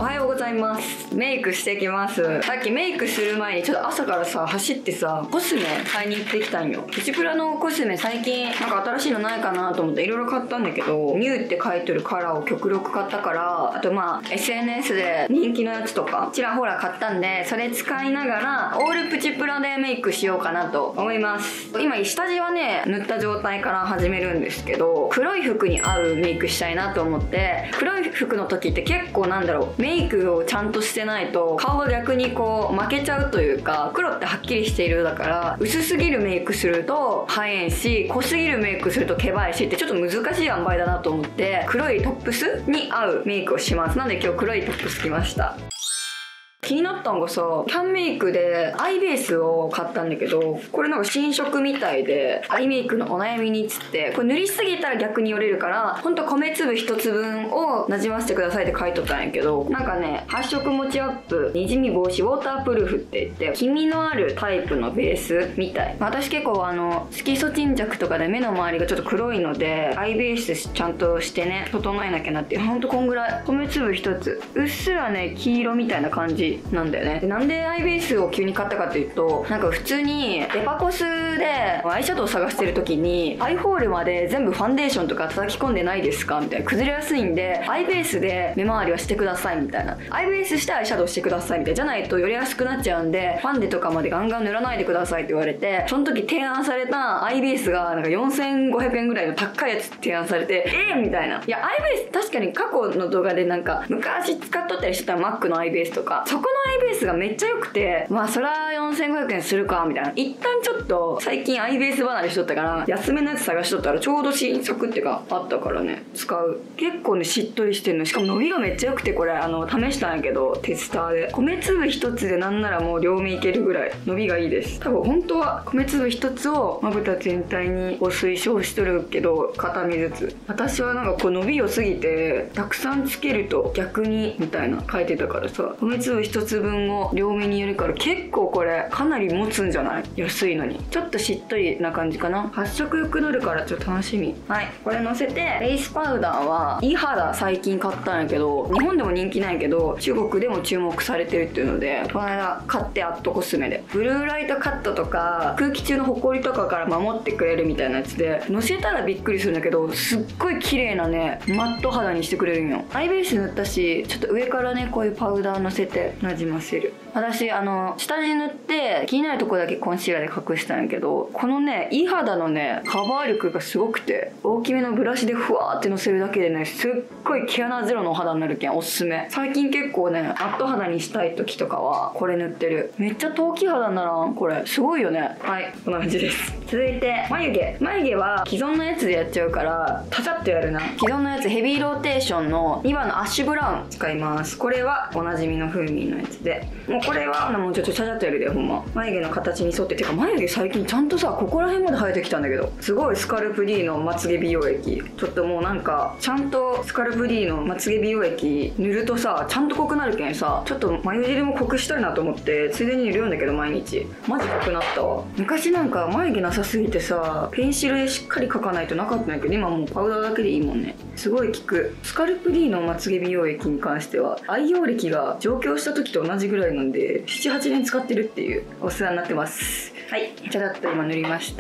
おはようございます。メイクしてきます。さっきメイクする前にちょっと朝からさ走ってさコスメ買いに行ってきたんよ。プチプラのコスメ最近なんか新しいのないかなと思っていろいろ買ったんだけど、ニューって書いてるカラーを極力買ったから、あとSNS で人気のやつとかちらほら買ったんで、それ使いながらオールプチプラでメイクしようかなと思います。今下地はね塗った状態から始めるんですけど、黒い服に合うメイクしたいなと思って、黒い服の時って結構メイクをちゃんとしてないと顔が逆にこう負けちゃうというか、黒ってはっきりしているだから薄すぎるメイクすると映えんし、濃すぎるメイクするとけばえしってちょっと難しい塩梅だなと思って、黒いトップスに合うメイクをします。なんで今日黒いトップス着ました。気になったのがさ、キャンメイクでアイベースを買ったんだけど、これなんか新色みたいで、アイメイクのお悩みにっつって、これ塗りすぎたら逆によれるから、ほんと米粒一つ分をなじませてくださいって書いとったんやけど、なんかね、発色持ちアップ、にじみ防止、ウォータープルーフって言って、黄身のあるタイプのベースみたい。私結構色素沈着とかで目の周りがちょっと黒いので、アイベースちゃんとしてね、整えなきゃなっていう、ほんとこんぐらい。米粒一つ。うっすらね、黄色みたいな感じなんだよね。でなんでアイベースを急に買ったかっていうと、なんか普通にデパコスでアイシャドウ探してる時にアイホールまで全部ファンデーションとか叩き込んでないですかみたいな、崩れやすいんでアイベースで目周りはしてくださいみたいな、アイベースしてアイシャドウしてくださいみたいな、じゃないとよりやすくなっちゃうんでファンデとかまでガンガン塗らないでくださいって言われて、その時提案されたアイベースがなんか4500円ぐらいの高いやつ提案されて、みたいな。いやアイベース確かに過去の動画でなんか昔使っとったりしてた Mac のアイベースとか、そこのアイベースがめっちゃ良くて、そら4500円するかみたいな。一旦ちょっと最近アイベース離れしとったから安めのやつ探しとったらちょうど新作っていうかあったからね使う。結構ねしっとりしてんの、しかも伸びがめっちゃ良くて、これ試したんやけどテスターで米粒一つでなんならもう両目いけるぐらい伸びがいいです。多分本当は米粒一つをまぶた全体にこう推奨しとるけど片身ずつ、私はなんかこう伸び良すぎてたくさんつけると逆にみたいな書いてたからさ、米粒一つ分を両目にやるから結構これかなり持つんじゃない？安いのに。ちょっとしっとりな感じかな。発色良くなるからちょっと楽しみ。はい、これのせてフェイスパウダーはイハダ最近買ったんやけど、日本でも人気ないけど中国でも注目されてるっていうので、この間買ってアットコスメでブルーライトカットとか空気中のホコリとかから守ってくれるみたいなやつで、のせたらびっくりするんだけどすっごい綺麗なねマット肌にしてくれるんよ。アイベース塗ったし、ちょっと上からねこういうパウダーのせてなじませる。私下地塗って気になるところだけコンシーラーで隠したんやけど、このねいい肌のねカバー力がすごくて、大きめのブラシでふわーってのせるだけでねすっごい毛穴ゼロのお肌になるけんおすすめ。最近結構ねマット肌にしたい時とかはこれ塗ってる。めっちゃ陶器肌にならん？これすごいよね。はい、こんな感じです。続いて眉毛は既存のやつでやっちゃうからタチャッとやるな。既存のやつヘビーローテーションの2番のアッシュブラウン使います。これはおなじみの風味のやつで、もうこれはもうちょっとチャチャッとやるでほんま。眉毛の形に沿って、てか眉毛最近ちゃんとさここら辺まで生えてきたんだけど、すごいスカルプ D のまつげ美容液、ちょっともうなんかちゃんとスカルプ D のまつげ美容液塗るとさちゃんと濃くなるけんさ、ちょっと眉尻も濃くしたいなと思ってついでに塗るんだけど毎日マジ濃くなったわ。昔なんか眉毛なさすぎてさペンシルでしっかり描かないとなかったんだけど、今もうパウダーだけでいいもんね。すごい効く。スカルプ D のまつげ美容液に関しては愛用歴が上京した時と同じぐらいなんで 7,8 年使ってるっていうお世話になってます。はい、ちゃちゃっと今塗りました。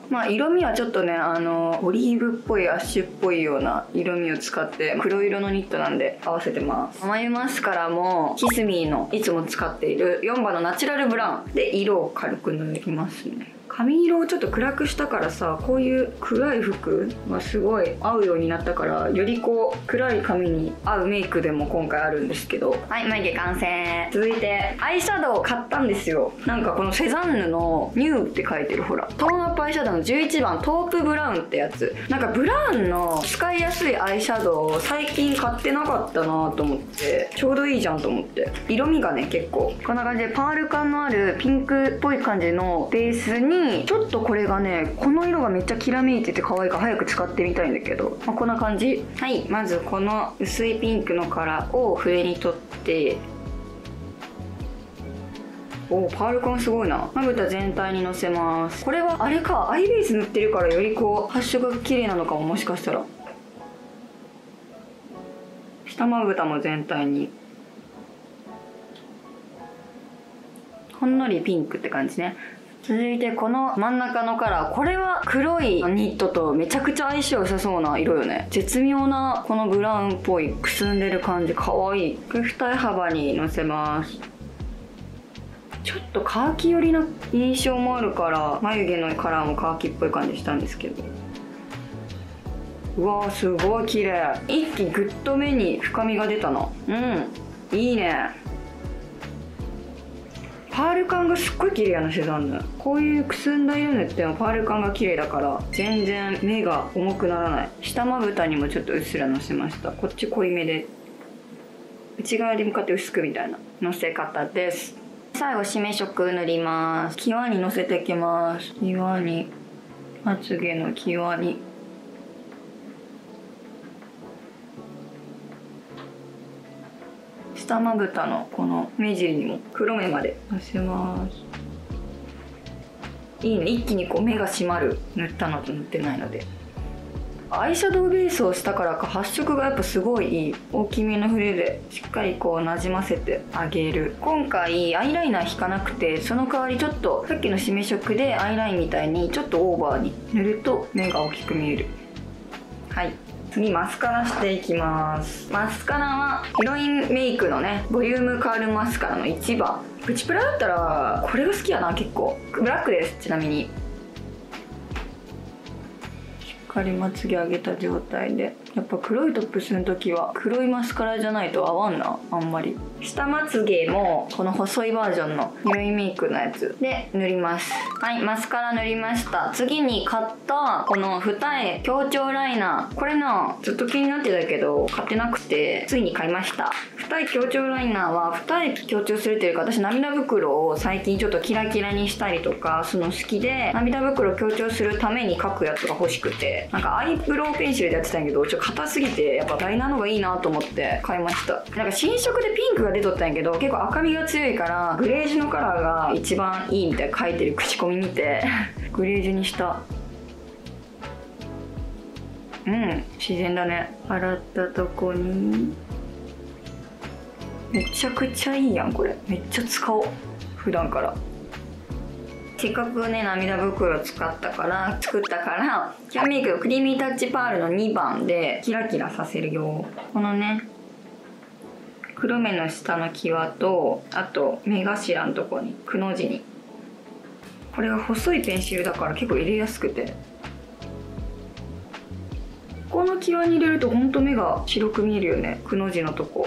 色味はちょっとねオリーブっぽいアッシュっぽいような色味を使って黒色のニットなんで合わせてます。眉マスカラもキスミーのいつも使っている4番のナチュラルブラウンで色を軽く塗りますね。髪色をちょっと暗くしたからさ、こういう暗い服がすごい合うようになったから、よりこう暗い髪に合うメイクでも今回あるんですけど、はい、眉毛完成。続いてアイシャドウを買ったんですよ。なんかこのセザンヌのニューって書いてるほらトーンアップアイシャドウの11番トープブラウンってやつ。なんかブラウンの使いやすいアイシャドウを最近買ってなかったなと思って、ちょうどいいじゃんと思って。色味がね結構こんな感じでパール感のあるピンクっぽい感じのベースに、ちょっとこれがねこの色がめっちゃきらめいてて可愛いから早く使ってみたいんだけど、こんな感じ。はい、まずこの薄いピンクのカラーを筆に取って、おー、パール感すごいな。まぶた全体にのせます。これはあれか、アイベース塗ってるからよりこう発色が綺麗なのかも、もしかしたら。下まぶたも全体にほんのりピンクって感じね。続いてこの真ん中のカラー、これは黒いニットとめちゃくちゃ相性良さそうな色よね。絶妙なこのブラウンっぽいくすんでる感じ、かわいい。これ二重幅にのせます。ちょっとカーキ寄りな印象もあるから眉毛のカラーもカーキっぽい感じしたんですけど、うわーすごい綺麗。一気にグッと目に深みが出たな。いいね。パール感がすっごい綺麗やな、セザンヌ。こういうくすんだ色塗ってもパール感が綺麗だから全然目が重くならない。下まぶたにもちょっとうっすらのせました。こっち濃いめで内側に向かって薄くみたいなのせ方です。最後締め色塗ります。際にのせていきます。際に、まつげの際に。下まぶたのこの目尻にも黒目までのせます。いいね、一気にこう目が締まる。塗ったのと塗ってないので。アイシャドウベースをしたからか発色がやっぱすごいいい。大きめの筆でしっかりこうなじませてあげる。今回アイライナー引かなくて、その代わりちょっとさっきの締め色でアイラインみたいにちょっとオーバーに塗ると目が大きく見える。はい、次マスカラしていきます。マスカラはヒロインメイクのね、ボリュームカールマスカラの1番。プチプラだったらこれが好きやな。結構ブラックです。ちなみにしっかりまつげ上げた状態で、やっぱ黒いトップスの時は黒いマスカラじゃないと合わんな、あんまり。下まつげもこの細いバージョンのヒロインメイクのやつで塗ります。はい、マスカラ塗りました。次に買ったこの二重強調ライナー、これなずっと気になってたけど買ってなくてついに買いました。二重強調ライナーは二重強調するというか、私涙袋を最近ちょっとキラキラにしたりとかするの好きで、涙袋強調するために描くやつが欲しくて、なんかアイブロウペンシルでやってたんやけどちょっと硬すぎてやっぱライナーの方がいいなと思って買いました。なんか新色でピンクが出とったんやけど結構赤みが強いからグレージュのカラーが一番いいみたいな書いてる口コミ見てグレージュにした。自然だね。洗ったとこにめちゃくちゃいいやん。これめっちゃ使おう普段から。せっかくね涙袋作ったからキャンメイククリーミータッチパールの2番でキラキラさせるよ。このね黒目の下の際と、あと目頭のとこにくの字に、これが細いペンシルだから結構入れやすくて、この際に入れるとほんと目が白く見えるよね、くの字のとこ。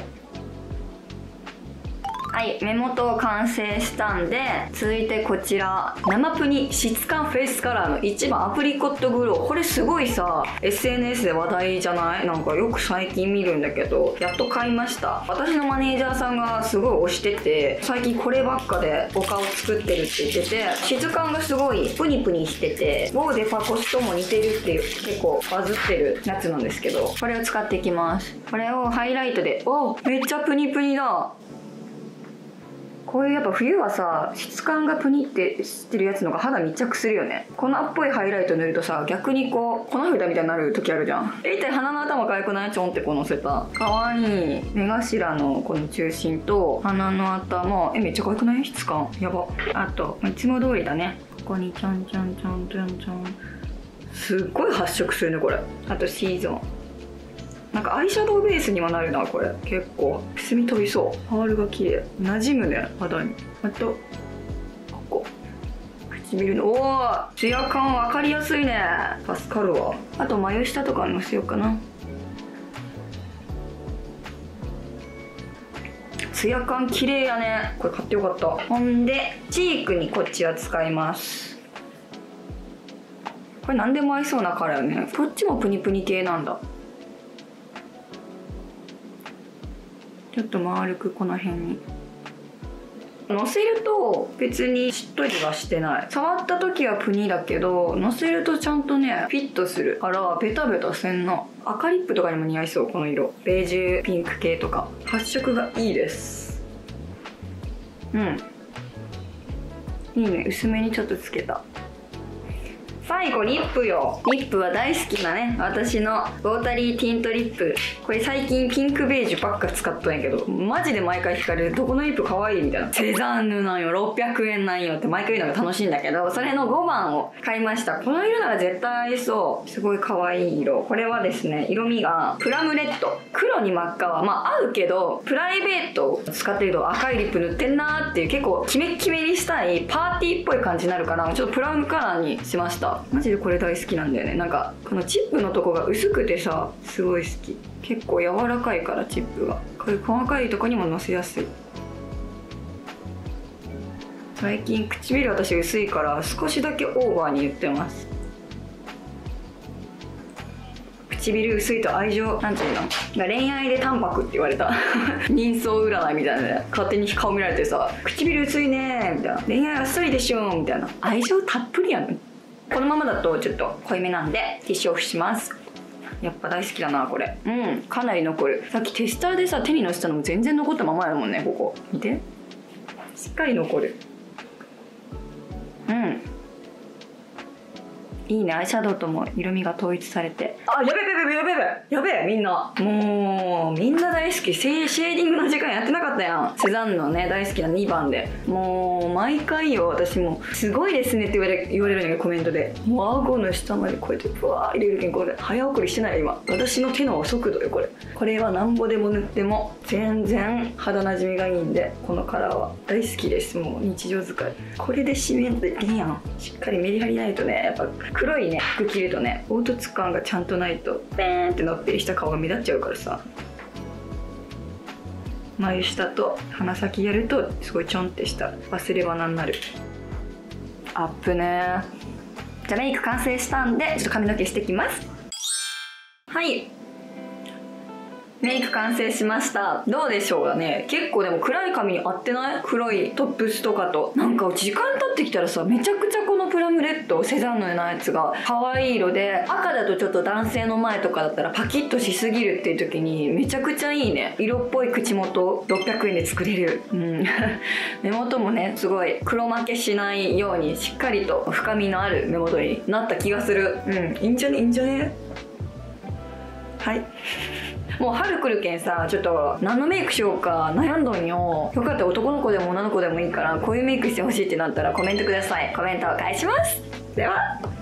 はい、目元完成したんで、続いてこちら生プニ質感フェイスカラーの1番アプリコットグロー。これすごいさ SNS で話題じゃない？なんかよく最近見るんだけど、やっと買いました。私のマネージャーさんがすごい推してて、最近こればっかでお顔作ってるって言ってて、質感がすごいプニプニしててウォーデファコスとも似てるっていう結構バズってるやつなんですけど、これを使っていきます。これをハイライトで、おめっちゃプニプニだ。こういうやっぱ冬はさ質感がプニってしてるやつのが肌密着するよね。粉っぽいハイライト塗るとさ逆にこう粉ふたみたいになる時あるじゃん。一体鼻の頭可愛くない？ちょんってこうのせた可愛い目頭のこの中心と鼻の頭、めっちゃ可愛くない？質感やば。あといつも通りだね、ここにちょんちょんちょんちょんちょん、すっごい発色するねこれ。あと C ゾーン、なんかアイシャドウベースにもなるなこれ。結構くすみ飛びそう。パールが綺麗馴染むね肌に。あとここ唇の、おおツヤ感分かりやすいね。助かるわ。あと眉下とかのせようかな。ツヤ感綺麗やね。これ買ってよかった。ほんでチークにこっちは使います。これ何でも合いそうなカラーよね。こっちもプニプニ系なんだ。ちょっと丸くこの辺にのせると別にしっとりはしてない。触った時はプニだけどのせるとちゃんとねフィットするからベタベタせんな。赤リップとかにも似合いそう。この色ベージュピンク系とか発色がいいです。いいね。薄めにちょっとつけた。 最後リップよ。リップは大好きなね、私のウォータリーティントリップ。これ最近ピンクベージュばっか使っとんやけど、マジで毎回聞かれる、どこのリップ可愛いみたいな。セザンヌなんよ、600円なんよって毎回言うのが楽しいんだけど、それの5番を買いました。この色なら絶対合いそう。すごい可愛い色。これはですね、色味がプラムレッド。黒に真っ赤はまあ合うけど、プライベートを使ってると赤いリップ塗ってんなーっていう、結構キメッキメにしたいパーティーっぽい感じになるから、ちょっとプラムカラーにしました。マジでこれ大好きなんだよね。なんかこのチップのとこが薄くてさ、すごい好き。結構柔らかいからチップが、こういう細かいとこにものせやすい。最近唇私薄いから少しだけオーバーに言ってます。唇薄いと愛情なんていうの、恋愛で淡白って言われた人相占いみたいなね、勝手に顔見られてさ、唇薄いねみたいな、恋愛あっさりでしょみたいな、愛情たっぷりやん。このままだとちょっと濃いめなんでティッシュオフします。やっぱ大好きだなこれ。かなり残る。さっきテスターでさ手にのせたのも全然残ったままやもんね。ここ見て、しっかり残る。いいね、アイシャドウとも色味が統一されて。あ、やべえみんな。もうみんな大好き。シェーディングの時間やってなかったやん。セザンヌのね大好きな2番で、もう毎回よ。私もすごいですねって言われるんだけど、コメントでもう顎の下までこうやってブワー入れるけん、これ早送りしてない今。私の手の速度よこれ。これはなんぼでも塗っても全然肌なじみがいいんで、このカラーは大好きです。もう日常使い。これで締めんといけんやん。しっかりメリハリないとね、やっぱ黒いね服着るとね、凹凸感がちゃんとないとペーンってのっぺりした顔が目立っちゃうからさ。眉下と鼻先やるとすごいちょんってした忘れ花になる。アップね。じゃあメイク完成したんでちょっと髪の毛してきます。はい、メイク完成しました。どうでしょうかね。結構でも暗い髪に合ってない？黒いトップスとかと。なんか時間経ってきたらさ、めちゃくちゃこのプラムレッドセザンヌのやつが可愛い色で、赤だとちょっと男性の前とかだったらパキッとしすぎるっていう時にめちゃくちゃいいね。色っぽい口元600円で作れる。目元もねすごい黒負けしないようにしっかりと深みのある目元になった気がする。いいんじゃね。はいもう春来るけんさ、ちょっと何のメイクしようか悩んどんよ。よかったら男の子でも女の子でもいいから、こういうメイクしてほしいってなったらコメントください。コメントを返します。では。